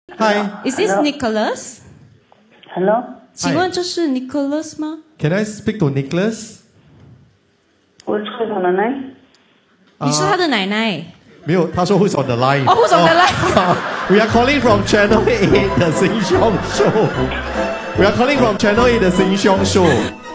Hi. Is this Nicholas? Hello. 请问这是 Nicholas 吗？ Can I speak to Nicholas? 我是他奶奶。 你是他的奶奶。 没有，他说 Who's on the line? Oh, who's on the line? We are calling from Channel 8, the Sheng Show. We are calling from Channel 8, the Sheng Show.